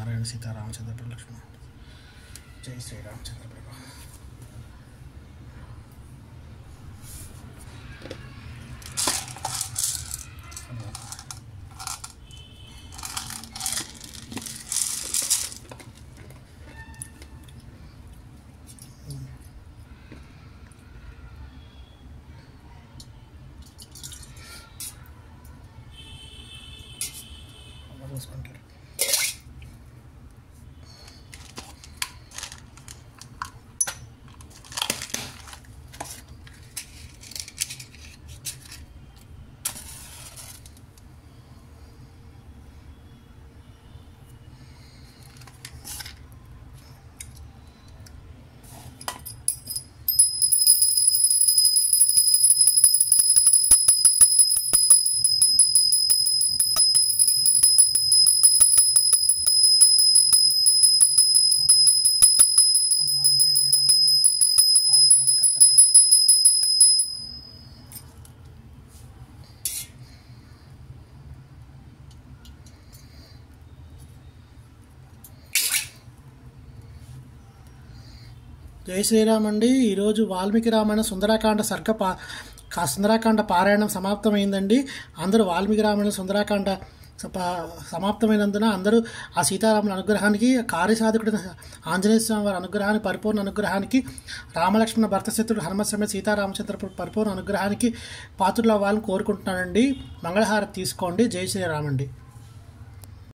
नारायण सीता रामचंद्र प्रभु लक्ष्मण। जय श्री रामचंद्र प्रभु। పోసుకుంటారు। జై శ్రీరామ్ అండి। ఈరోజు వాల్మీకి రామాయణ సుందరాకాండ సుందరాకాండ పారాయణం సమాప్తమైందండి। అందరూ వాల్మీకి రామాయణ సుందరాకాండ సమాప్తమైనందున అందరూ ఆ సీతారాముల అనుగ్రహానికి, కార్యసాధకుడు ఆంజనేయ స్వామి వారి అనుగ్రహానికి, పరిపూర్ణ అనుగ్రహానికి, రామలక్ష్మణ భరతశత్రుడు హనుమత్ సీతారామచంద్ర పరిపూర్ణ అనుగ్రహానికి పాత్రులు అవ్వాలని కోరుకుంటున్నానండి। మంగళహారతి తీసుకోండి। జై శ్రీరామ్ అండి।